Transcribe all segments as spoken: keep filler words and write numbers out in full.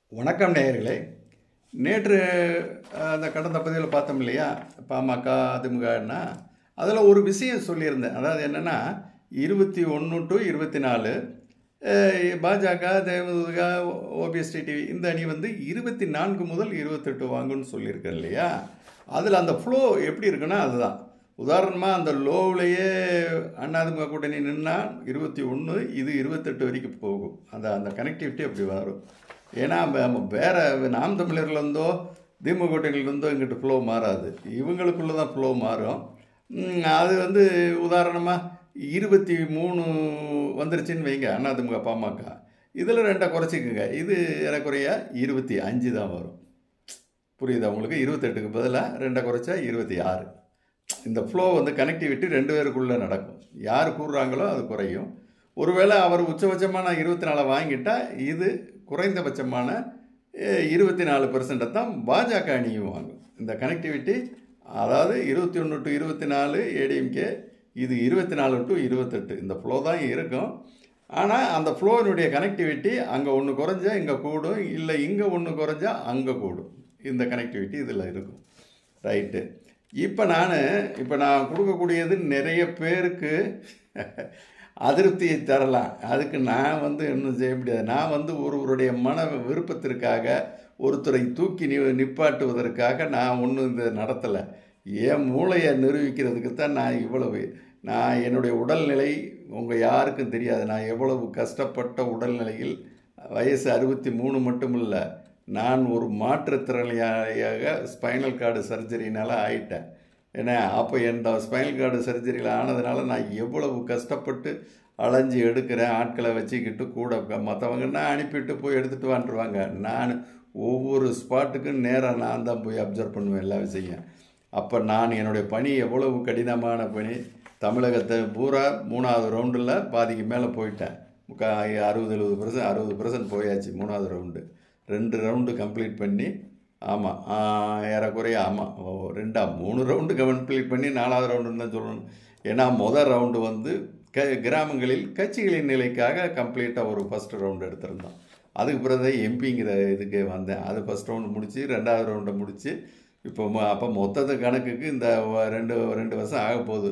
வணக்கம் நேயர்களே. நேற்று அந்த கடந்த பதிவில் பார்த்தோம் இல்லையா, பாமக அதிமுகன்னா அதில் ஒரு விஷயம் சொல்லியிருந்தேன். அதாவது என்னென்னா, இருபத்தி ஒன்று டு இருபத்தி நாலு பாஜக, தேமுதிக, ஓபிஎஸ்டி டிவி இந்த அணி வந்து இருபத்தி நான்கு முதல் இருபத்தெட்டு வாங்குன்னு சொல்லியிருக்கேன் இல்லையா. அதில் அந்த ஃப்ளோ எப்படி இருக்குன்னா அதுதான். உதாரணமாக அந்த லோவிலேயே அதிமுக கூட்டணி நின்னா இருபத்தி ஒன்று, இது இருபத்தெட்டு வரைக்கும் போகும். அந்த அந்த கனெக்டிவிட்டி அப்படி வரும். ஏன்னா வேறு நாம் தமிழர்லேருந்தோ திமுக கூட்டணியிலேருந்தோ இங்கிட்ட ஃப்ளோ மாறாது, இவங்களுக்குள்ளே தான் ஃப்ளோ மாறும். அது வந்து உதாரணமாக இருபத்தி மூணு வந்துருச்சுன்னு வைங்க, அதிமுக பாமக இதில் ரெண்டை குறைச்சிக்குங்க, இது ஏறக்குறைய இருபத்தி அஞ்சு தான் வரும். புரியுதா உங்களுக்கு? இருபத்தெட்டுக்கு பதிலாக ரெண்டை குறைச்சா இருபத்தி ஆறு. இந்த ஃப்ளோ வந்து கனெக்டிவிட்டி ரெண்டு பேருக்குள்ளே நடக்கும். யார் கூறுறாங்களோ அது குறையும். ஒருவேளை அவர் உச்சபட்சமான இருபத்தி நாலு வாங்கிட்டால் இது குறைந்தபட்சமான இருபத்தி நாலு பெர்சென்ட்டை தான் பாஜக அணியும் வாங்கும். இந்த கனெக்டிவிட்டி அதாவது இருபத்தி ஒன்று டு இருபத்தி நாலு ஏடிஎம்கே, இது இருபத்தி நாலு டு இருபத்தெட்டு இந்த ஃப்ளோ தான் இருக்கும். ஆனால் அந்த ஃப்ளோனுடைய கனெக்டிவிட்டி அங்கே ஒன்று குறைஞ்சா இங்கே கூடும், இல்லை இங்கே ஒன்று குறைஞ்சா அங்கே கூடும். இந்த கனெக்டிவிட்டி இதில் இருக்கும். ரைட்டு. இப்போ நான் இப்போ நான் கொடுக்கக்கூடியது நிறைய பேருக்கு அதிருப்தியை தரலாம். அதுக்கு நான் வந்து இன்னும் செய்ய முடியாது. நான் வந்து ஒருவருடைய மன விருப்பத்திற்காக, ஒருத்தரை தூக்கி நி நிப்பாட்டுவதற்காக நான் ஒன்றும் இந்த நடத்தலை. என் மூளையை நிரூபிக்கிறதுக்கு தான் நான் இவ்வளவு. நான் என்னுடைய உடல்நிலை உங்கள் யாருக்கும் தெரியாது. நான் எவ்வளவு கஷ்டப்பட்ட உடல்நிலையில், வயசு அறுபத்தி மூணு மட்டும் இல்லை, நான் ஒரு மாற்றுத்திறனாளியாக ஸ்பைனல் கார்டு சர்ஜரினால் ஆயிட்டேன். ஏன்னா அப்போ என் ஸ்பைனல் கார்டு சர்ஜரியில் ஆனதுனால நான் எவ்வளவு கஷ்டப்பட்டு அலைஞ்சி எடுக்கிறேன். ஆட்களை வச்சுக்கிட்டு கூட மற்றவங்கன்னா அனுப்பிட்டு போய் எடுத்துகிட்டு வந்துடுவாங்க. நான் ஒவ்வொரு ஸ்பாட்டுக்கும் நேராக நான் தான் போய் அப்சர்வ் பண்ணுவேன் எல்லா விஷயம். அப்போ நான் என்னுடைய பணி எவ்வளவு கடினமான பணி. தமிழகத்தை பூரா மூணாவது ரவுண்டில் பாதிக்கு மேலே போயிட்டேன். முக்கா அறுபது எழுபது பர்சன்ட் அறுபது பர்சன்ட் போயாச்சு. மூணாவது ரவுண்டு ரெண்டு ரவுண்டு கம்ப்ளீட் பண்ணி, ஆமாம் ஏறக்குறைய ஆமாம் ரெண்டா மூணு ரவுண்டு கம்ப்ளீட் பண்ணி நாலாவது ரவுண்டுன்னு தான் சொல்லணும். ஏன்னா மொதல் ரவுண்டு வந்து க கிராமங்களில் கட்சிகளின் நிலைக்காக கம்ப்ளீட்டாக ஒரு ஃபஸ்ட்டு ரவுண்டு எடுத்திருந்தோம். அதுக்கு பிறகு எம்பிங்கிற இதுக்கு வந்தேன். அது ஃபஸ்ட் ரவுண்டு முடித்து ரெண்டாவது ரவுண்டை முடித்து இப்போ அப்போ மொத்தத்து கணக்குக்கு இந்த ரெண்டு ரெண்டு வருஷம் ஆக போகுது.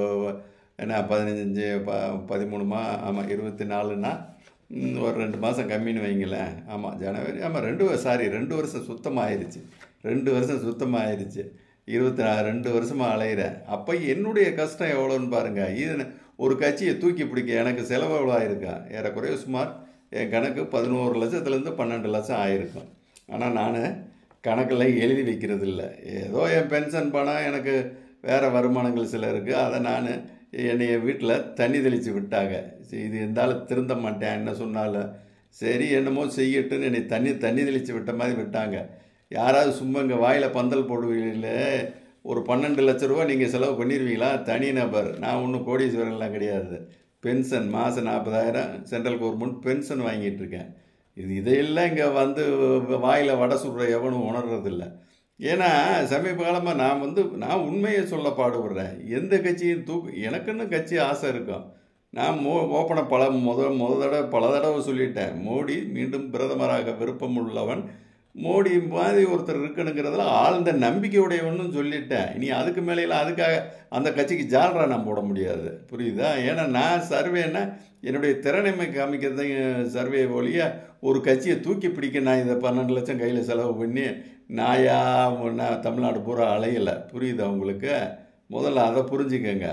ஏன்னா பதினஞ்சு ப பதிமூணுமா ஆமாம் இருபத்தி நாலுன்னா ஒரு ரெண்டு மாதம் கம்மின்னு வைங்களேன். ஆமாம் ஜனவரி ஆமாம் ரெண்டு சாரி ரெண்டு வருஷம் சுத்தமாகிருச்சு. ரெண்டு வருஷம் சுத்தமாகிருச்சு. இருபத்தி நாலு ரெண்டு வருஷமாக அலைகிறேன். அப்போ என்னுடைய கஷ்டம் எவ்வளோன்னு பாருங்கள். இது ஒரு கட்சியை தூக்கி பிடிக்க எனக்கு செலவு எவ்வளோ ஆயிருக்கேன். ஏறக்குறைய சுமார் என் கணக்கு பதினோரு லட்சத்துலேருந்து பன்னெண்டு லட்சம் ஆயிருக்கும். ஆனால் நான் கணக்கில் எழுதி வைக்கிறது இல்லை. ஏதோ என் பென்ஷன் பணம், எனக்கு வேறு வருமானங்கள் சில இருக்குது. அதை நான் என்னைய வீட்டில் தண்ணி தெளித்து விட்டாங்க. இது இருந்தாலும் திருந்த மாட்டேன் என்ன சொன்னாலும் சரி என்னமோ செய்யட்டுன்னு என்னை தண்ணி தண்ணி தெளித்து விட்ட மாதிரி விட்டாங்க. யாராவது சும்மா இங்கே வாயில் பந்தல் போடுவீங்கள ஒரு பன்னெண்டு லட்ச ரூபா நீங்கள் செலவு பண்ணிடுவீங்களா? தனி நபர். நான் ஒன்றும் கோடீஸ்வரன்லாம் கிடையாது. பென்ஷன் மாதம் நாற்பதாயிரம் சென்ட்ரல் கவர்மெண்ட் பென்ஷன் வாங்கிட்டுருக்கேன். இது இதையெல்லாம் இங்கே வந்து வாயில் வடை சுடுற எவனும் உணர்றதில்லை. ஏன்னா சமீப காலமாக நான் வந்து நான் உண்மையை சொல்ல பாடுபடுறேன். எந்த கட்சியும் தூக்கு எனக்குன்னு கட்சி ஆசை இருக்கும். நான் மோ ஓப்பனை பல முத முத தடவை பல தடவை சொல்லிட்டேன். மோடி மீண்டும் பிரதமராக விருப்பம் உள்ளவன், மோடி மாதிரி ஒருத்தர் இருக்கணுங்கிறதுல ஆழ்ந்த நம்பிக்கையுடையவன்னு சொல்லிட்டேன். இனி அதுக்கு மேலேலாம் அதுக்காக அந்த கட்சிக்கு ஜால்ரா நான் போட முடியாது. புரியுதா? ஏன்னா நான் சர்வேன்னா என்னுடைய திறனைமை காமிக்கிறது சர்வே ஒழிய ஒரு கட்சியை தூக்கி பிடிக்க நான் இதை பன்னெண்டு லட்சம் கையில் செலவு பண்ணி நாயா நான் தமிழ்நாடு பூரா அலையலை. புரியுதா உங்களுக்கு? முதல்ல அதை புரிஞ்சுக்கங்க.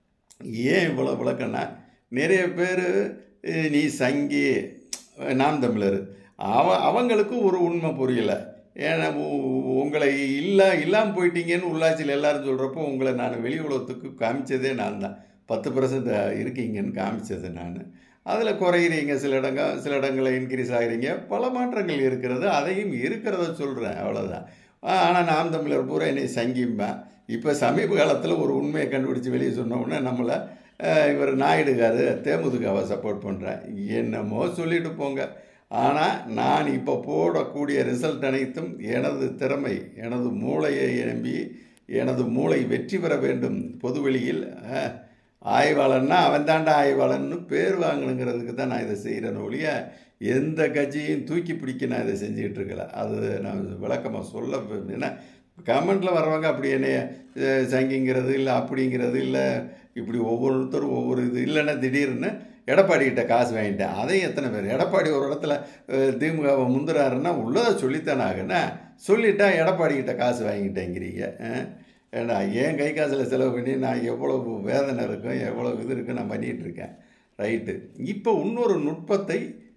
ஏன் இவ்வளோ விளக்கன்னா, நிறைய பேர் நீ சங்கி நாம் தமிழர் அவ அவங்களுக்கும் ஒரு உண்மை புரியலை. ஏன்னா உங்களை இல்லை இல்லாமல் போயிட்டீங்கன்னு உள்ளாட்சியில் எல்லோரும் சொல்கிறப்போ உங்களை நான் வெளி உலகத்துக்கு காமிச்சதே நான் தான். பத்து பர்சன்ட் இருக்கீங்கன்னு காமிச்சது நான். அதில் குறையிறீங்க, சில இடங்கள் சில இடங்களில் இன்க்ரீஸ் ஆகிறீங்க, பல மாற்றங்கள் இருக்கிறது. அதையும் இருக்கிறத சொல்கிறேன், அவ்வளோதான். ஆனால் நாம் தமிழர் பூரா என்னை சங்கிம்பேன். இப்போ சமீப காலத்தில் ஒரு உண்மையை கண்டுபிடிச்சி வெளியே சொன்னோன்னே நம்மளை இவர் நாயுடுகாரு தேமுதிகவை சப்போர்ட் பண்ணுறேன் என்னமோ சொல்லிட்டு போங்க. ஆனால் நான் இப்போ போடக்கூடிய ரிசல்ட் அனைத்தும் எனது திறமை, எனது மூளையை நம்பி, எனது மூளை வெற்றி பெற வேண்டும். பொதுவெளியில் ஆய்வாளன்னா அவன் தாண்டா ஆய்வாளன்னு பேர் வாங்கணுங்கிறதுக்கு தான் நான் இதை செய்கிறேன் ஒழிய எந்த கட்சியும் தூக்கி பிடிக்க நான் இதை செஞ்சுக்கிட்டு இருக்கல. அது நான் விளக்கமாக சொல்ல, ஏன்னா கமெண்ட்டில் வர்றவங்க அப்படி என்னைய சங்கிங்கிறது இல்லை, அப்படிங்கிறது இல்லை, இப்படி ஒவ்வொருத்தரும் ஒவ்வொரு இது இல்லைன்னா திடீர்னு எடப்பாடிக்கிட்ட காசு வாங்கிட்டேன். அதையும் எத்தனை பேர் எடப்பாடி ஒரு இடத்துல திமுகவை முந்துறாருன்னா உள்ளதை சொல்லித்தானே ஆகுன்னா, சொல்லிட்டா எடப்பாடிக்கிட்ட காசு வாங்கிட்டேங்கிறீங்க. ஏன்னா ஏன் கை காசில் செலவு பண்ணி நான் எவ்வளோ வேதனை இருக்கும், எவ்வளோ இது இருக்குது நான் பண்ணிகிட்டு இருக்கேன். ரைட்டு. இப்போ இன்னொரு நுட்பத்தை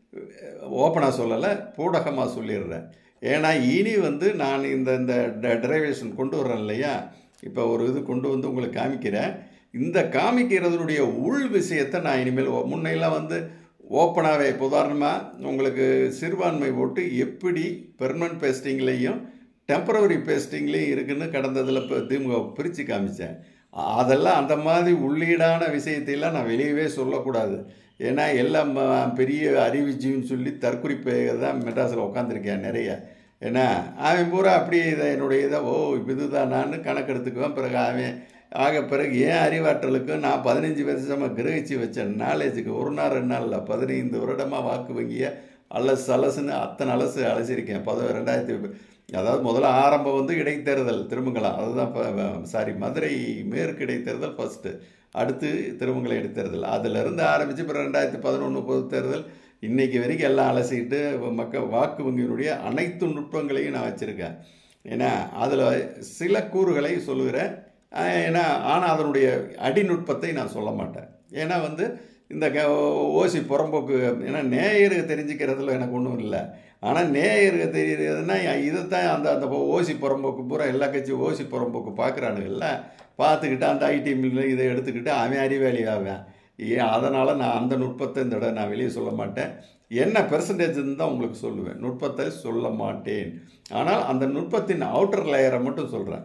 ஓப்பனாக சொல்லலை, பூடகமாக சொல்லிடுறேன். ஏன்னா இனி வந்து நான் இந்த இந்த டெரைவேஷன் கொண்டு வர்றேன் இல்லையா, இப்போ ஒரு இது கொண்டு வந்து உங்களுக்கு காமிக்கிறேன். இந்த காமிக்கிறதுனுடைய உள் விஷயத்தை நான் இனிமேல் முன்னையெல்லாம் வந்து ஓப்பனாகவே, இப்போ உதாரணமாக உங்களுக்கு சிறுபான்மை ஓட்டு எப்படி பெர்மனன்ட் பேஸ்டிங்லேயும் டெம்பரவரி பேஸ்டிங்லேயும் இருக்குதுன்னு கடந்ததில் இப்போ திமுக பிரித்து காமித்தேன். அதெல்லாம் அந்த மாதிரி உள்ளீடான விஷயத்தையெல்லாம் நான் வெளியவே சொல்லக்கூடாது. ஏன்னா எல்லாம் பெரிய அறிவிச்சின்னு சொல்லி தற்குறிப்பை தான் மெட்ராஸில் உட்காந்துருக்கேன் நிறைய. ஏன்னா அவன் பூரா அப்படி இதை என்னுடைய இதை ஓ இதுதான் நான் கணக்கெடுத்துக்குவேன். பிறகு அவன் ஆக பிறகு ஏன் அறிவாற்றலுக்கு நான் பதினஞ்சு வருஷமாக கிரகிச்சு வச்சேன் நாலேஜுக்கு ஒரு நாள் ரெண்டு நாளில் பதினைந்து வருடமாக வாக்கு வங்கியை அலசு அலசுன்னு அத்தனை அலசு அலசிருக்கேன். பத ரெண்டாயிரத்தி அதாவது முதல்ல ஆரம்பம் வந்து இடைத்தேர்தல் திருமங்கலம், அதுதான் சாரி மதுரை மேற்கு இடைத்தேர்தல் ஃபஸ்ட்டு, அடுத்து திருமங்கலம் இடைத்தேர்தல், அதிலிருந்து ஆரம்பித்து இப்போ ரெண்டாயிரத்தி பதினொன்று பொது தேர்தல் இன்றைக்கி வரைக்கும் எல்லாம் அலசிக்கிட்டு மக்கள் வாக்கு வங்கியினுடைய அனைத்து நுட்பங்களையும் நான் வச்சுருக்கேன். ஏன்னா அதில் சில கூறுகளை சொல்லுகிறேன். ஏன்னா ஆனால் அதனுடைய அடிநுட்பத்தை நான் சொல்ல மாட்டேன். ஏன்னா வந்து இந்த க ஓசி புறம்போக்கு, ஏன்னா நேயருக்கு தெரிஞ்சுக்கிறதுல எனக்கு ஒன்றும் இல்லை. ஆனால் நேயருக்கு தெரியுறதுன்னா இதைத்தான் அந்த அந்த ஓசி புறம்போக்கு பூரா எல்லா கட்சியும் ஓசி புறம்போக்கு பார்க்குறானுங்கள்ல, பார்த்துக்கிட்டு அந்த ஐடி மில்லில் இதை எடுத்துக்கிட்டு அவன் அறிவாளி ஆவேன். ஏன் அதனால் நான் அந்த நுட்பத்தை இந்த இடம் நான் வெளியே சொல்ல மாட்டேன். என்ன பெர்சன்டேஜ்னு தான் உங்களுக்கு சொல்லுவேன், நுட்பத்தை சொல்ல மாட்டேன். ஆனால் அந்த நுட்பத்தின் அவுட்டர் லேயரை மட்டும் சொல்கிறேன்.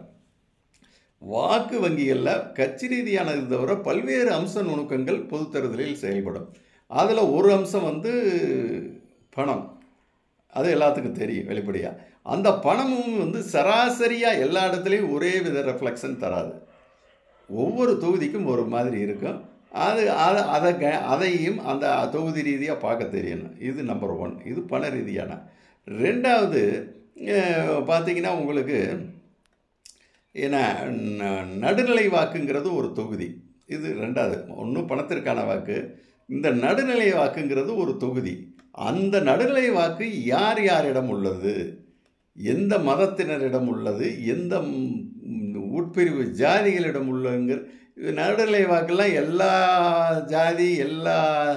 வாக்கு வங்கிகளில் கட்சி ரீதியானது தவிர பல்வேறு அம்ச நுணுக்கங்கள் பொது தேர்தலில் செயல்படும். அதில் ஒரு அம்சம் வந்து பணம், அது எல்லாத்துக்கும் தெரியும் வெளிப்படையாக. அந்த பணமும் வந்து சராசரியாக எல்லா இடத்துலையும் ஒரே வித ரெஃப்ளெக்ஷன் தராது, ஒவ்வொரு தொகுதிக்கும் ஒரு மாதிரி இருக்கும். அது அதை அதை க அதையும் அந்த தொகுதி ரீதியாக பார்க்க தெரியணும். இது நம்பர் ஒன். இது பண ரீதியான. ரெண்டாவது பார்த்திங்கன்னா உங்களுக்கு ஏன்னா நடுநிலை வாக்குங்கிறது ஒரு தொகுதி, இது ரெண்டாவது. ஒன்றும் பணத்திற்கான வாக்கு, இந்த நடுநிலை வாக்குங்கிறது ஒரு தொகுதி. அந்த நடுநிலை வாக்கு யார் யாரிடம் உள்ளது, எந்த மதத்தினரிடம் உள்ளது, எந்த உட்பிரிவு ஜாதிகளிடம் உள்ளதுங்கிற நடுநிலை வாக்கெல்லாம் எல்லா ஜாதி எல்லா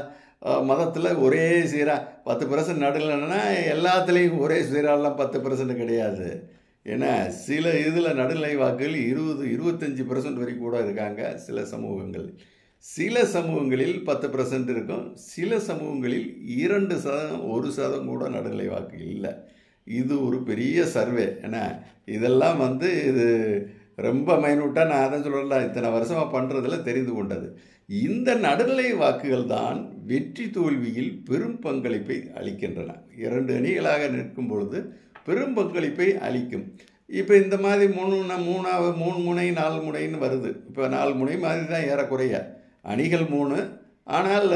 மதத்தில் ஒரே சீராக பத்து பர்சன்ட் நடுநிலைன்னா எல்லாத்துலேயும் ஒரே சீராலாம் பத்து பர்சன்ட் கிடையாது. ஏன்னா சில இதில் நடுநிலை வாக்குகள் இருபது இருபத்தஞ்சி பர்சன்ட் வரைக்கும் கூட இருக்காங்க சில சமூகங்கள். சில சமூகங்களில் பத்து பர்சன்ட் இருக்கும், சில சமூகங்களில் இரண்டு சதம் ஒரு சதம் கூட நடுநிலை வாக்கு இல்லை. இது ஒரு பெரிய சர்வே. ஏன்னா இதெல்லாம் வந்து இது ரொம்ப மைனூட்டாக நான் அதை சொல்லலாம், இத்தனை வருஷமாக பண்ணுறதுல தெரிந்து கொண்டது. இந்த நடுநிலை வாக்குகள் தான் வெற்றி தோல்வியில் பெரும் பங்களிப்பை அளிக்கின்றன. இரண்டு அணிகளாக நிற்கும் பொழுது பெரும் பங்களிப்பை அளிக்கும். இப்போ இந்த மாதிரி மூணு மூணாவது மூணு முனை நாலு முனைன்னு வருது. இப்போ நாலு முனை மாதிரி தான் ஏறக்குறைய அணிகள் மூணு, ஆனால்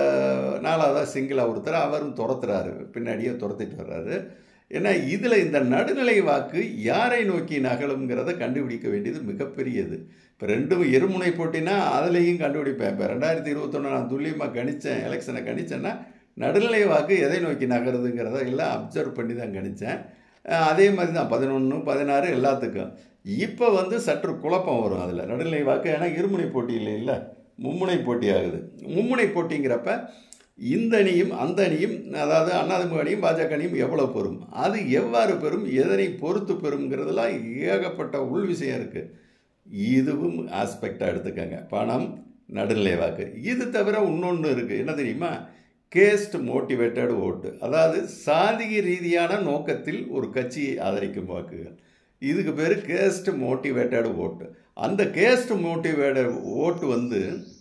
நாலாவதாக சிங்கிளாக ஒருத்தர் அவரும் துரத்துறாரு, பின்னாடியே துரத்திட்டு வர்றாரு. ஏன்னா இதில் இந்த நடுநிலை வாக்கு யாரை நோக்கி நகலுங்கிறத கண்டுபிடிக்க வேண்டியது மிகப்பெரியது. இப்போ ரெண்டும் இருமுனை போட்டினா அதுலேயும் கண்டுபிடிப்பேன். இப்போ ரெண்டாயிரத்தி இருபத்தொன்று நான் துல்லியமாக கணித்தேன், எலெக்ஷனை கணித்தேன்னா நடுநிலை வாக்கு எதை நோக்கி நகருதுங்கிறத எல்லாம் அப்சர்வ் பண்ணி தான் கணித்தேன். அதே மாதிரி தான் பதினொன்று பதினாறு எல்லாத்துக்கும். இப்போ வந்து சற்று குழப்பம் வரும் அதில் நடுநிலை வாக்கு. ஏன்னா இருமுனை போட்டி இல்லை இல்லை மும்முனை போட்டி ஆகுது. மும்முனை போட்டிங்கிறப்ப இந்த அணியும் அந்த அணியும், அதாவது அதிமுக அணியும் பாஜக அணியும் எவ்வளோ பெறும், அது எவ்வாறு பெறும், எதனை பொறுத்து பெறுங்கிறதுலாம் ஏகப்பட்ட உள் விஷயம் இருக்குது. இதுவும் ஆஸ்பெக்டாக எடுத்துக்கங்க. பணம், நடுநிலை வாக்கு. இது தவிர இன்னொன்று இருக்குது, என்ன தெரியுமா? Caste motivated vote. அதாவது சாதிய ரீதியான நோக்கத்தில் ஒரு கட்சியை ஆதரிக்கும் வாக்குகள். இதுக்கு பேர் கேஸ்ட் மோட்டிவேட்டட் ஓட்டு. அந்த கேஸ்ட் மோட்டிவேட்டட் ஓட்டு வந்து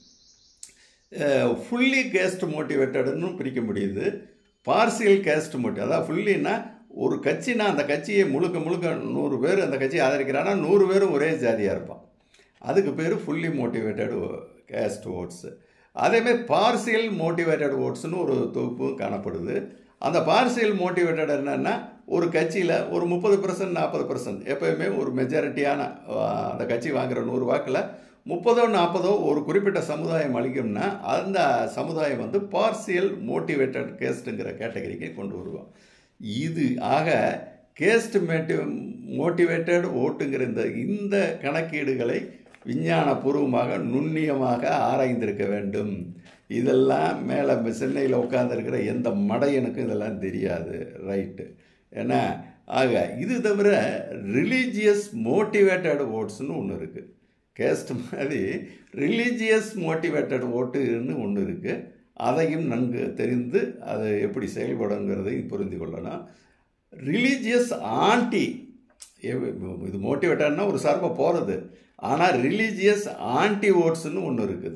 ஃபுல்லி கேஸ்ட் மோட்டிவேட்டட்னு பிரிக்க முடியுது, பார்சியல் கேஸ்ட் மோட்டிவ். அதாவது ஃபுல்லின்னா ஒரு கட்சினா அந்த கட்சியை முழுக்க முழுக்க நூறு பேர் அந்த கட்சியை ஆதரிக்கிறான்னா நூறு பேரும் ஒரே ஜாதியாக இருப்பான். அதுக்கு பேர் ஃபுல்லி மோட்டிவேட்டட் கேஸ்ட் ஓட்ஸு. அதேமாதிரி பார்சியல் மோட்டிவேட்டட் ஓட்ஸ்னு ஒரு தொகுப்பு காணப்படுது. அந்த பார்சியல் மோட்டிவேட்டட் என்னென்னா ஒரு கட்சியில் ஒரு முப்பது பர்சன்ட் நாற்பது பர்சன்ட் எப்போயுமே ஒரு மெஜாரிட்டியான அந்த கட்சி வாங்குகிற நூறு வாக்கில் முப்பதோ நாற்பதோ ஒரு குறிப்பிட்ட சமுதாயம் அளிக்கும்னா அந்த சமுதாயம் வந்து பார்சியல் மோட்டிவேட்டட் கேஸ்ட்டுங்கிற கேட்டகரிக்கு கொண்டு வருவோம். இது ஆக கேஸ்ட் மேட்டி மோட்டிவேட்டட் ஓட்டுங்கிற இந்த இந்த கணக்கீடுகளை விஞ்ஞானபூர்வமாக நுண்ணியமாக ஆராய்ந்திருக்க வேண்டும். இதெல்லாம் மேலே சென்னையில் உட்காந்துருக்கிற எந்த மடையனுக்கும் இதெல்லாம் தெரியாது. ரைட்டு. ஏன்னா ஆக இது தவிர ரிலீஜியஸ் மோட்டிவேட்டட் ஓட்ஸ்னு ஒன்று இருக்குது. கேஸ்ட் மாதிரி ரிலீஜியஸ் மோட்டிவேட்டட் ஓட்டுன்னு ஒன்று இருக்குது. அதையும் நன்கு தெரிந்து அது எப்படி செயல்படுங்கிறதை புரிந்து கொள்ளணும். ரிலீஜியஸ் ஆன்டி இது மோட்டிவேட்டட்னா ஒரு சார்பாக போகிறது. ஆனால் ரிலீஜியஸ் ஆன்டி ஓட்ஸ்ன்னு ஒன்று இருக்குது.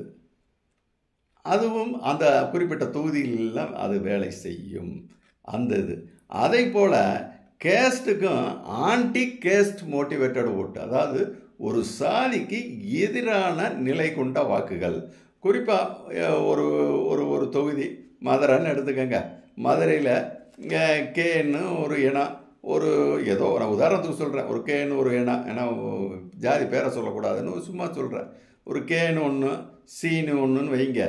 அதுவும் அந்த குறிப்பிட்ட தொகுதியிலெல்லாம் அது வேலை செய்யும். அந்த இது அதை போல் கேஸ்ட்டுக்கும் ஆன்டி கேஸ்ட் மோட்டிவேட்டட் ஓட்டு, அதாவது ஒரு சாதிக்கு எதிரான நிலை கொண்ட வாக்குகள். குறிப்பாக ஒரு ஒரு ஒரு தொகுதி மதுரைன்னு எடுத்துக்கங்க. மதுரையில் கேன்னு ஒரு இனம், ஒரு ஏதோ நான் உதாரணத்துக்கு சொல்கிறேன், ஒரு கேன்னு ஒரு இனம், ஏன்னா ஜாதி பேரை சொல்லக்கூடாதுன்னு சும்மா சொல்கிறேன். ஒரு கேன்னு ஒன்று சீனு ஒன்றுன்னு வைங்க.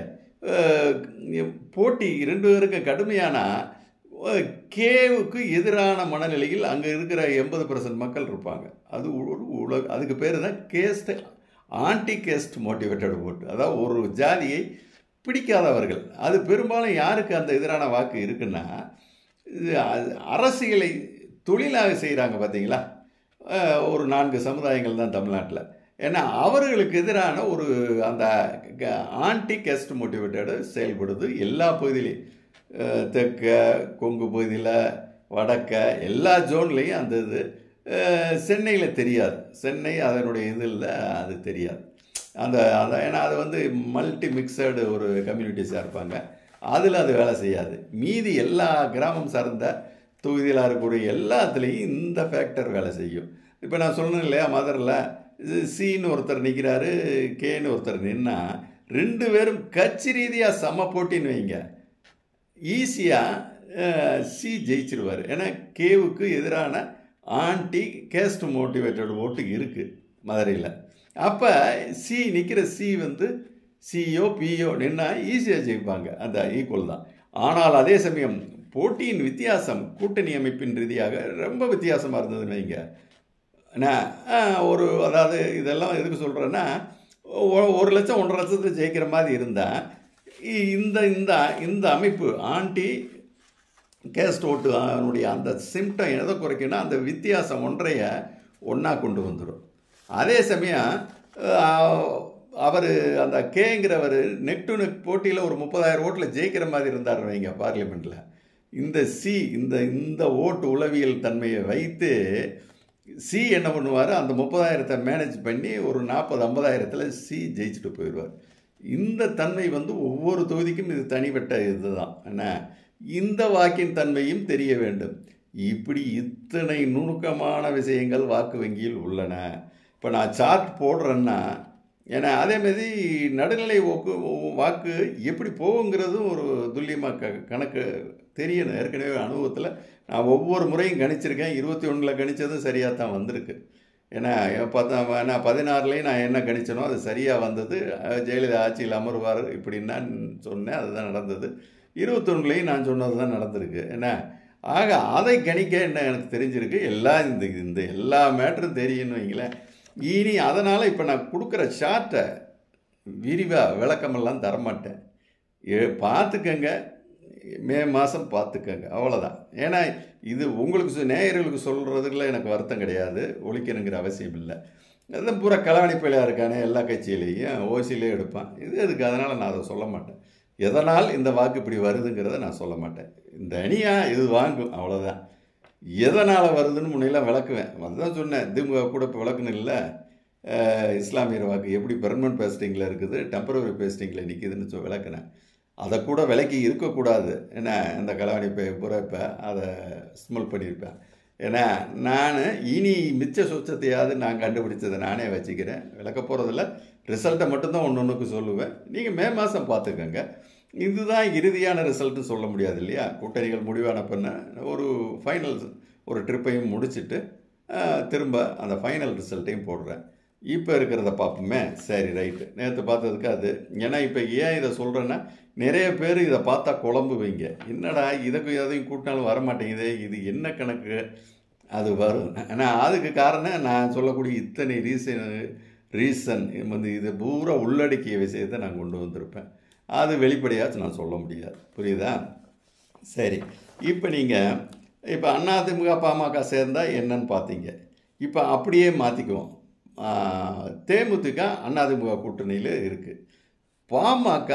போட்டி ரெண்டு பேருக்கு கடுமையான கேவுக்கு எதிரான மனநிலையில் அங்கே இருக்கிற எண்பது பர்சன்ட் மக்கள் இருப்பாங்க. அது ஒரு உலக அதுக்கு பேர் தான் caste anti caste motivated vote. அதாவது ஒரு ஜாதியை பிடிக்காதவர்கள். அது பெரும்பாலும் யாருக்கு அந்த எதிரான வாக்கு இருக்குன்னா, அரசியலை தொழிலாக செய்கிறாங்க பார்த்தீங்களா, ஒரு நான்கு சமுதாயங்கள் தான் தமிழ்நாட்டில். ஏன்னா அவர்களுக்கு எதிரான ஒரு அந்த ஆன்டி கேஸ்ட் மோட்டிவேட்டடு செயல்படுது எல்லா பகுதியிலையும். தெற்க கொங்கு பகுதியில் வடக்க எல்லா ஜோன்லேயும் அந்த இது சென்னையில் தெரியாது. சென்னை அதனுடைய இதில் அது தெரியாது. அந்த அந்த ஏன்னா அது வந்து மல்டி மிக்சடு ஒரு கம்யூனிட்டிஸாக இருப்பாங்க. அதில் அது வேலை செய்யாது. மீதி எல்லா கிராமம் சார்ந்த தொகுதியில் இருக்கக்கூடிய எல்லாத்துலேயும் இந்த ஃபேக்டர் வேலை செய்யும். இப்போ நான் சொன்னேன் இல்லையா, மதுரையில் சின்னு ஒருத்தர் நிற்கிறாரு, கேன்னு ஒருத்தர் நின்னா ரெண்டு பேரும் கட்சி ரீதியாக சம போட்டின்னு வைங்க, ஈஸியாக சி ஜெயிச்சிருவார். ஏன்னா கேவுக்கு எதிரான ஆன்டி கேஸ்ட் மோட்டிவேட்டட் ஓட்டு இருக்குது மதுரையில். அப்போ சி நிற்கிற சி வந்து சிஓ பிஓ நின்னா ஈஸியாக ஜெயிப்பாங்க. அந்த ஈக்குவல் தான். ஆனால் அதே சமயம் போட்டியின் வித்தியாசம் கூட்டணி அமைப்பின் ரீதியாக ரொம்ப வித்தியாசமாக இருந்ததுன்னு வைங்க. நான் ஒரு அதாவது இதெல்லாம் எதுக்கு சொல்கிறேன்னா, ஒரு லட்சம் ஒன்றரை லட்சத்தை ஜெயிக்கிற மாதிரி இருந்தால் இந்த இந்த இந்த அமைப்பு ஆன்டி கேஸ்ட் ஓட்டு அதனுடைய அந்த சிம்டம் எதை குறைக்குன்னா அந்த வித்தியாசம் ஒன்றைய ஒன்றா கொண்டு வந்துடும். அதே சமயம் அவர் அந்த கேங்கிறவர் நெக் டு நெக் போட்டியில் ஒரு முப்பதாயிரம் ஓட்டில் ஜெயிக்கிற மாதிரி இருந்தார் வைங்க பார்லிமெண்ட்டில். இந்த சி இந்த இந்த ஓட்டு உளவியல் தன்மையை வைத்து சி என்ன பண்ணுவார், அந்த முப்பதாயிரத்தை மேனேஜ் பண்ணி ஒரு நாற்பது ஐம்பதாயிரத்தில் சி ஜெயிச்சுட்டு போயிடுவார். இந்த தன்மை வந்து ஒவ்வொரு தொகுதிக்கும் இது தனிப்பட்ட இது தான். என்ன இந்த வாக்கின் தன்மையும் தெரிய வேண்டும். இப்படி இத்தனை நுணுக்கமான விஷயங்கள் வாக்கு வங்கியில் உள்ளன. இப்போ நான் சார்ட் போடுறேன்னா, ஏன்னா அதேமாரி நடுநிலை வாக்கு வாக்கு எப்படி போகுங்கிறதும் ஒரு துல்லியமாக க கணக்கு தெரியணும். ஏற்கனவே அனுபவத்தில் நான் ஒவ்வொரு முறையும் கணிச்சிருக்கேன். இருபத்தி ஒன்றில் கணித்ததும் சரியாக தான் வந்திருக்கு. ஏன்னா பார்த்தா நான் பதினாறுலேயும் நான் என்ன கணிச்சனோ அது சரியாக வந்தது. ஜெயலலிதா ஆட்சியில் அமர்வார் இப்படின்னா சொன்னேன், அதுதான் நடந்தது. இருபத்தொன்னுலேயும் நான் சொன்னது தான் நடந்திருக்கு. என்ன ஆக அதை கணிக்க என்ன எனக்கு தெரிஞ்சிருக்கு. எல்லாம் இந்த இந்த எல்லா மேட்டரும் தெரியும்னு வைங்களேன். இனி அதனால் இப்போ நான் கொடுக்குற ஷார்ட்டை விரிவாக விளக்கமெல்லாம் தரமாட்டேன். ஏ பார்த்துக்கங்க, மே மாதம் பார்த்துக்கங்க, அவ்வளோதான். ஏன்னா இது உங்களுக்கு நேயர்களுக்கு சொல்கிறதுக்குள்ள எனக்கு வருத்தம் கிடையாது, ஒழிக்கணுங்கிற அவசியம் இல்லை. அதுதான் பூரா களவணிப்பையாக இருக்கானே எல்லா கட்சியிலையும் ஓசியிலே எடுப்பான். இது அதுக்கு அதனால் நான் அதை சொல்ல மாட்டேன். எதனால் இந்த வாக்கு இப்படி வருதுங்கிறத நான் சொல்ல மாட்டேன். இந்த அணியாக இது வாங்கும், அவ்வளோதான். எதனால் வருதுன்னு முன்னையெல்லாம் விளக்குவேன். அதுதான் சொன்னேன், திமுக கூட இப்போ விளக்குன்னு இல்லை. இஸ்லாமியர் வாக்கு எப்படி பெர்மனன்ட் பேஸ்டிங்கில் இருக்குது, டெம்பரவரி பேஸ்டிங்கில் நிற்கிதுன்னு சொ விளக்குனேன். அதை கூட விலைக்கு இருக்கக்கூடாது. ஏன்னா இந்த களவணிப்பை பூரா இப்போ அதை ஸ்மெல் பண்ணியிருப்பேன். ஏன்னா நான் இனி மிச்ச சொச்சத்தையாவது நான் கண்டுபிடிச்சதை நானே வச்சுக்கிறேன். விளக்க போகிறதில்ல, ரிசல்ட்டை மட்டும்தான் ஒன்று ஒன்றுக்கு சொல்லுவேன். நீங்கள் மே மாதம் பார்த்துக்கோங்க. இதுதான் இறுதியான ரிசல்ட்டு சொல்ல முடியாது இல்லையா? கூட்டணிகள் முடிவான பின்ன ஒரு ஃபைனல் ஒரு ட்ரிப்பையும் முடிச்சுட்டு திரும்ப அந்த ஃபைனல் ரிசல்ட்டையும் போடுறேன். இப்போ இருக்கிறத பார்ப்போமே. சரி, ரைட்டு. நேற்று பார்த்ததுக்கு அது. ஏன்னா இப்போ ஏன் இதை சொல்கிறேன்னா, நிறைய பேர் இதை பார்த்தா குழம்புவீங்க. என்னடா இதுக்கு எதையும் கூட்டினாலும் வரமாட்டேங்குது, இது என்ன கணக்கு? அது வரும். ஆனால் அதுக்கு காரணம் நான் சொல்லக்கூடிய இத்தனை ரீசன் ரீசன் வந்து இது பூரா உள்ளடக்கிய விஷயத்தை நான் கொண்டு வந்திருப்பேன். அது வெளிப்படையாச்சும் நான் சொல்ல முடியாது. புரியுதா? சரி, இப்போ நீங்கள் இப்போ அதிமுக பாமக சேர்ந்தால் என்னன்னு பார்த்தீங்க. இப்போ அப்படியே மாற்றிக்குவோம். தேமுதிக அதிமுக கூட்டணியில் இருக்குது. பாமக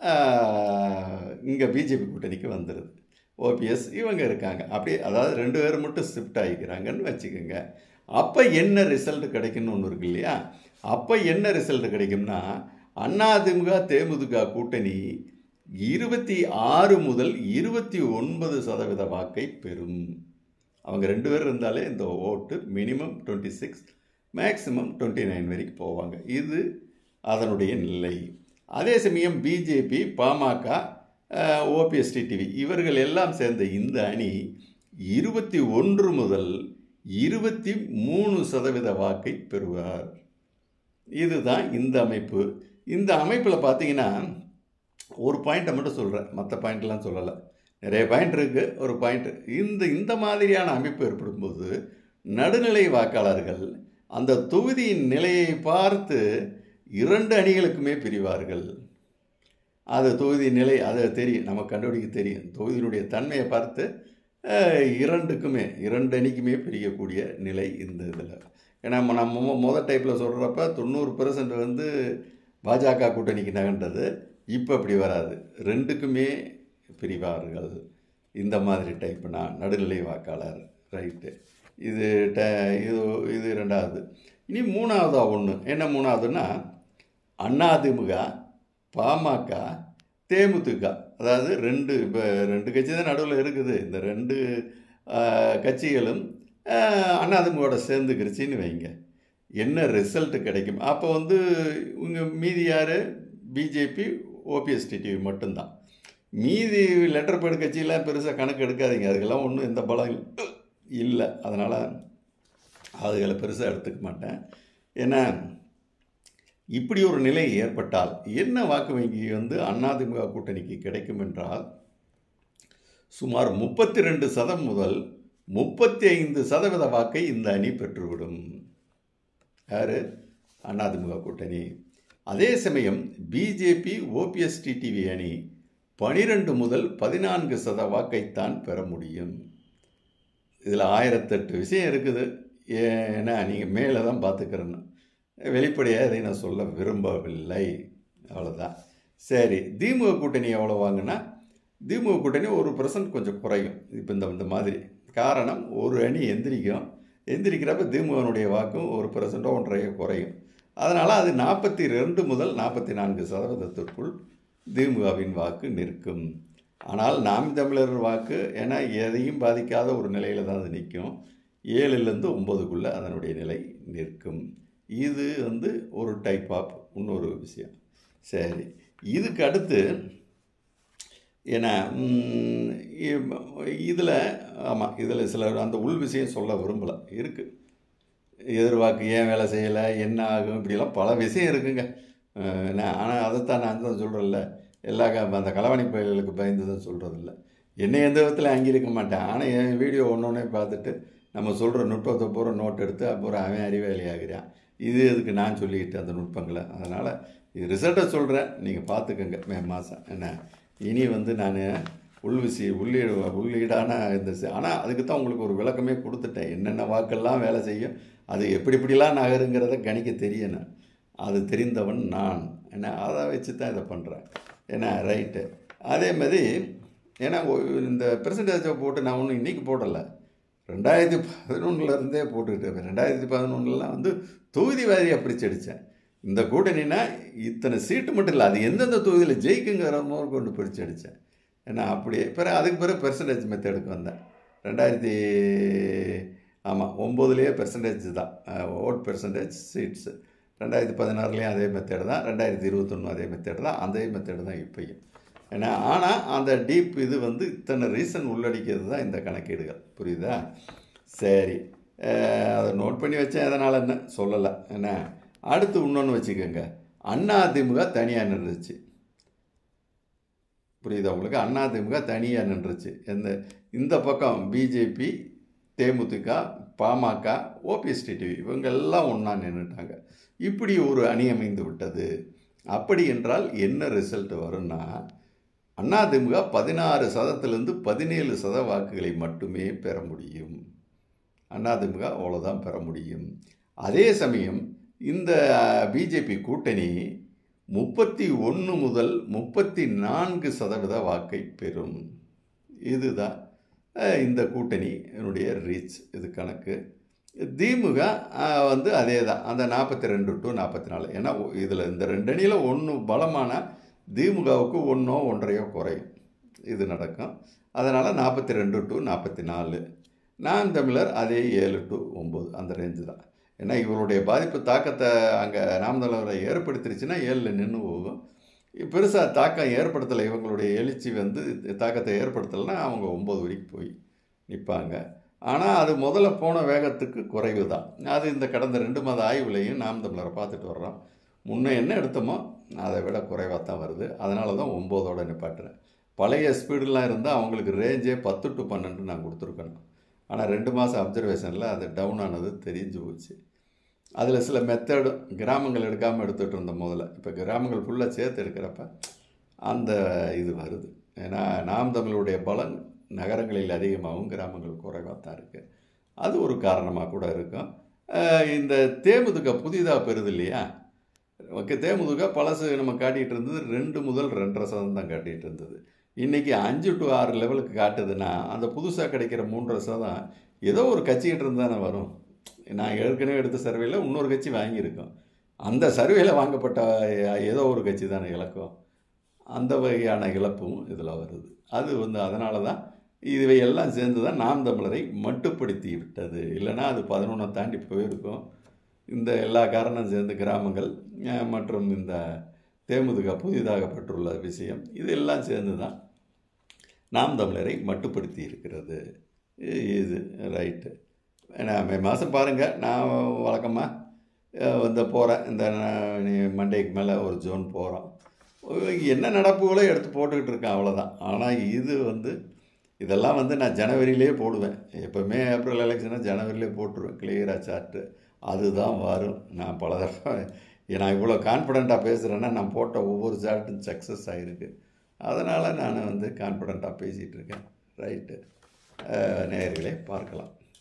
இங்கே பிஜேபி கூட்டணிக்கு வந்துடுது. ஓபிஎஸ் இவங்க இருக்காங்க. அப்படியே அதாவது ரெண்டு பேரும் மட்டும் ஷிஃப்ட் ஆகிக்கிறாங்கன்னு வச்சுக்கோங்க. அப்போ என்ன ரிசல்ட் கிடைக்குன்னு ஒன்று இருக்கு இல்லையா? அப்போ என்ன ரிசல்ட் கிடைக்கும்னா, அதிமுக தேமுதிக கூட்டணி இருபத்தி ஆறு முதல் இருபத்தி ஒன்பது சதவீத வாக்கை பெறும். அவங்க ரெண்டு பேர் இருந்தாலே இந்த vote minimum twenty six maximum twenty nine வரைக்கும் போவாங்க. இது அதனுடைய நிலை. அதே சமயம் பிஜேபி பாமக ஓபிஎஸ் டிடிவி இவர்கள் எல்லாம் சேர்ந்த இந்த அணி இருபத்தி ஒன்று முதல் இருபத்தி மூணு சதவீத வாக்கை பெறுவார். இதுதான் இந்த அமைப்பு. இந்த அமைப்பில் பார்த்தீங்கன்னா ஒரு பாயிண்ட்டை மட்டும் சொல்கிறேன், மற்ற பாயிண்ட்லாம் சொல்லலை. நிறைய பாயிண்ட் இருக்குது. ஒரு பாயிண்ட் இந்த இந்த மாதிரியான அமைப்பு ஏற்படும்போது நடுநிலை வாக்காளர்கள் அந்த தொகுதியின் நிலையை பார்த்து இரண்டு அணிகளுக்குமே பிரிவார்கள். அது தொகுதி நிலை அது தெரியும், நமக்கு கண்டுபிடிக்க தெரியும். தொகுதியினுடைய தன்மையை பார்த்து இரண்டுக்குமே இரண்டு அணிக்குமே பிரியக்கூடிய நிலை இந்த இதில். ஏன்னா நம்ம மொதல் டைப்பில் சொல்கிறப்ப தொண்ணூறு பெர்சன்ட் வந்து பாஜக கூட்டணிக்கு நகர்ந்தது. இப்போ அப்படி வராது, ரெண்டுக்குமே பிரிவார்கள். இந்த மாதிரி டைப்புனா நடுநிலை வாக்காளர். ரைட்டு. இது ட இது இது ரெண்டாவது. இனி மூணாவதாக ஒன்று என்ன மூணாவதுன்னா, அதிமுக பாமக தேமுதிக அதாவது ரெண்டு இப்போ ரெண்டு கட்சி தான் நடுவில் இருக்குது. இந்த ரெண்டு கட்சிகளும் அதிமுகவோட சேர்ந்துக்கிருச்சின்னு வைங்க. என்ன ரிசல்ட்டு கிடைக்கும்? அப்போ வந்து இவங்க மீதி யார்? பிஜேபி ஓபிஎஸ் டிடிவி மட்டும்தான். மீதி லெட்டர் பேடு கட்சியெல்லாம் பெருசாக கணக்கு எடுக்காதீங்க. அதுக்கெல்லாம் ஒன்றும் எந்த பலம் இல்லை. அதனால் அதுகளை பெருசாக எடுத்துக்க மாட்டேன். ஏன்னா இப்படி ஒரு நிலை ஏற்பட்டால் என்ன வாக்கு வங்கி வந்து அதிமுக கூட்டணிக்கு கிடைக்கும் என்றால், சுமார் முப்பத்தி ரெண்டு சதம் முதல் முப்பத்தி ஐந்து சதவீத வாக்கை இந்த அணி பெற்றுவிடும். யார்? அதிமுக கூட்டணி. அதே சமயம் பிஜேபி ஓபிஎஸ் டிடிவி அணி பனிரெண்டு முதல் பதினான்கு சத வாக்கைத்தான் பெற முடியும். இதில் ஆயிரத்தெட்டு விஷயம் இருக்குது. ஏன்னா நீங்கள் மேலே தான் பார்த்துக்கிறேன்னு வெளிப்படையாக இதை நான் சொல்ல விரும்பவில்லை. அவ்வளோதான். சரி, திமுக கூட்டணி எவ்வளோ வாங்கினா, திமுக கூட்டணி ஒரு பர்சன்ட் கொஞ்சம் குறையும். இப்போ இந்த இந்த மாதிரி காரணம், ஒரு அணி எந்திரிக்கும். எந்திரிக்கிறப்ப திமுகனுடைய வாக்கும் ஒரு பர்சன்ட்டோ ஒன்றையோ குறையும். அதனால் அது நாற்பத்தி ரெண்டு முதல் நாற்பத்தி நான்கு சதவீதத்திற்குள் திமுகவின் வாக்கு நிற்கும். ஆனால் நாம் தமிழர் வாக்கு ஏன்னா எதையும் பாதிக்காத ஒரு நிலையில் தான் அது நிற்கும். ஏழுலேருந்து ஒம்பதுக்குள்ளே அதனுடைய நிலை நிற்கும். இது வந்து ஒரு டைப் ஆஃப் இன்னொரு விஷயம். சரி, இதுக்கு அடுத்து ஏன்னா இதில் ஆமாம் இதில் சில அந்த உள் விஷயம் சொல்ல விரும்பலை. இருக்குது எதிர்வாக்கு ஏன் வேலை செய்யலை, என்ன ஆகும், இப்படிலாம் பல விஷயம் இருக்குங்க. நான் ஆனால் அதைத்தான் நான் தான் சொல்கிறேன்ல, எல்லா அந்த களவாணி பயிர்களுக்கு பயந்து தான் சொல்கிறதில்ல. என்னை எந்த விதத்தில் அங்கீகரிக்க மாட்டேன். ஆனால் என் வீடியோ ஒன்று ஒன்றே பார்த்துட்டு நம்ம சொல்கிற நுட்பத்தை பூரா நோட் எடுத்து அப்புறம் அவன் அறிவாளி ஆகிறான். இது எதுக்கு நான் சொல்லிக்கிட்டு அந்த நுட்பங்களை. அதனால் இது ரிசல்ட்டை சொல்கிறேன், நீங்கள் பார்த்துக்கோங்க. மே மாதம் என்ன இனி வந்து நான் உள் விஷய உள்ளீடு உள்ளீடான இந்த ஆனால் அதுக்கு தான் உங்களுக்கு ஒரு விளக்கமே கொடுத்துட்டேன். என்னென்ன வாக்கெல்லாம் வேலை செய்யும், அது எப்படி எப்படிலாம் நகருங்கிறத கணிக்க தெரியணும். அது தெரிந்தவன் நான் என்ன அதை வச்சு தான் இதை பண்ணுறேன். ஏன்னா ரைட்டு. அதே மாதிரி ஏன்னா இந்த பெர்சன்டேஜை போட்டு நான் ஒன்றும் இன்றைக்கி போடலை, ரெண்டாயிரத்தி பதினொன்றுலேருந்தே போட்டுக்கிட்டு ரெண்டாயிரத்தி பதினொன்றுலாம் வந்து தொகுதி வாரியாக பிரித்து அடித்தேன். இந்த கூட்டணினா இத்தனை சீட்டு மட்டும் இல்லை, அது எந்தெந்த தொகுதியில் ஜெயிக்குங்கிற மாதிரி கொண்டு பிரித்து அடித்தேன். ஏன்னா அப்படியே பிறகு அதுக்கு பிறகு பெர்சன்டேஜ் மெத்தடுக்கு வந்தேன். ரெண்டாயிரத்தி ஆமாம் ஒம்போதுலேயே பெர்சன்டேஜ் தான் ஓட் பெர்சன்டேஜ் சீட்ஸு. ரெண்டாயிரத்தி பதினாறுலேயும் அதே மெத்தேடு தான், ரெண்டாயிரத்தி இருபத்தொன்று அதே மெத்தேடு தான், அதே மெத்தேடு தான் இப்போயும். ஏன்னா ஆனால் அந்த டீப் இது வந்து இத்தனை ரீசன் உள்ளடிக்கிறது தான் இந்த கணக்கீடுகள். புரியுதா? சரி, அதை நோட் பண்ணி வச்சேன். எதனால் என்ன சொல்லலை. என்ன அடுத்து இன்னொன்று வச்சுக்கோங்க. அதிமுக தனியாக நின்றுச்சு. புரியுதா உங்களுக்கு? அதிமுக தனியாக நின்றுச்சு. எந்த இந்த பக்கம் BJP, DMDK, PMK, OPS TTV இவங்க எல்லாம் ஒன்றா நின்றுட்டாங்க. இப்படி ஒரு அணி அமைந்து விட்டது. அப்படி என்றால் என்ன ரிசல்ட் வரும்னா, அதிமுக பதினாறு சதத்திலிருந்து பதினேழு சத வாக்குகளை மட்டுமே பெற முடியும். அதிமுக அவ்வளோதான் பெற முடியும். அதே சமயம் இந்த பிஜேபி கூட்டணி முப்பத்தி ஒன்று முதல் முப்பத்தி நான்கு சதவீத வாக்கை பெறும். இதுதான் இந்த கூட்டணியினுடைய ரீச். இது கணக்கு. திமுக வந்து அதே தான், அந்த நாற்பத்தி ரெண்டு டு நாற்பத்தி நாலு. ஏன்னா இதில் இந்த ரெண்டு அணியில் ஒன்று பலமான திமுகவுக்கு ஒன்றோ ஒன்றையோ குறையும். இது நடக்கும். அதனால் நாற்பத்தி ரெண்டு டு நாற்பத்தி நாலு. நாம் தமிழர் அதே ஏழு டு ஒம்பது அந்த ரேஞ்சு தான். ஏன்னா இவருடைய பாதிப்பு தாக்கத்தை அங்கே நாம் தமிழரை ஏற்படுத்திருச்சுன்னா ஏழில் நின்று போகும். பெருசாக தாக்கம் ஏற்படுத்தலை, இவங்களுடைய எழுச்சி வந்து தாக்கத்தை ஏற்படுத்தலைன்னா அவங்க ஒம்பது வரைக்கும் போய் நிற்பாங்க. ஆனால் அது முதல்ல போன வேகத்துக்கு குறைவு தான். அது இந்த கடந்த ரெண்டு மாத ஆய்வுலையும் நாம் தமிழரை பார்த்துட்டு வர்றோம். முன்னே என்ன எடுத்தோமோ அதை விட குறைவாக தான் வருது. அதனால தான் ஒம்போதோடு நிப்பாட்டுறேன். பழைய ஸ்பீடெலாம் இருந்தால் அவங்களுக்கு ரேஞ்சே பத்து டு பன்னெண்டு நான் கொடுத்துருக்கணும். ஆனால் ரெண்டு மாதம் அப்சர்வேஷனில் அது டவுன் ஆனது தெரிஞ்சு போச்சு. அதில் சில மெத்தடு கிராமங்கள் எடுக்காமல் எடுத்துகிட்டு இருந்த முதல்ல, இப்போ கிராமங்கள் ஃபுல்லாக சேர்த்து எடுக்கிறப்ப அந்த இது வருது. ஏன்னா நாம் தமிழுடைய பலன் நகரங்களில் அதிகமாகவும் கிராமங்கள் குறைவாக தான் இருக்குது. அது ஒரு காரணமாக கூட இருக்கும். இந்த தேமுதிக புதிதாக பெறுது இல்லையா? ஓகே, தேமுதிக பழசு நம்ம காட்டிகிட்டு இருந்தது ரெண்டு முதல் ரெண்டரை சதம் தான் காட்டிகிட்டு இருந்தது. இன்றைக்கி அஞ்சு டு ஆறு லெவலுக்கு காட்டுதுன்னா அந்த புதுசாக கிடைக்கிற மூன்றரை சதம் ஏதோ ஒரு கட்சிக்கிட்டு இருந்தானே வரும். நான் ஏற்கனவே எடுத்த சர்வேயில் இன்னொரு கட்சி வாங்கியிருக்கோம். அந்த சர்வேயில் வாங்கப்பட்ட ஏதோ ஒரு கட்சி தானே இழக்கும். அந்த வகையான இழப்பும் இதில் வருது. அது வந்து அதனால தான் இவையெல்லாம் சேர்ந்து தான் நாம் தமிழரை மட்டுப்படுத்தி விட்டது. இல்லைனா அது பதினொன்றை தாண்டி போயிருக்கும். இந்த எல்லா காரணம் சேர்ந்து கிராமங்கள் மற்றும் இந்த தேமுதிக புதிதாக பெற்றுள்ள விஷயம் இதெல்லாம் சேர்ந்து தான் நாம் தமிழரை மட்டுப்படுத்தி இருக்கிறது. இது ரைட்டு. ஏன்னா மே மாதம் பாருங்கள், நான் வழக்கமாக வந்து போகிறேன். இந்த மண்டேக்கு மேலே ஒரு ஜோன் போகிறோம். என்ன நடப்புகளோ எடுத்து போட்டுக்கிட்டு இருக்கேன், அவ்வளோதான். ஆனால் இது வந்து இதெல்லாம் வந்து நான் ஜனவரியிலே போடுவேன். எப்போவுமே ஏப்ரல் எலெக்ஷனை ஜனவரியிலே போட்டுருவேன் கிளியராக சார்ட்டு. அதுதான் வரும். நான் பல தடவை நான் இவ்வளோ கான்ஃபிடெண்ட்டாக பேசுகிறேன்னா நான் போட்ட ஒவ்வொரு சார்ட்டும் சக்ஸஸ் ஆகிருக்கு. அதனால் நான் வந்து கான்ஃபிடெண்ட்டாக பேசிகிட்டு இருக்கேன். ரைட்டு, நேயர்களே பார்க்கலாம்.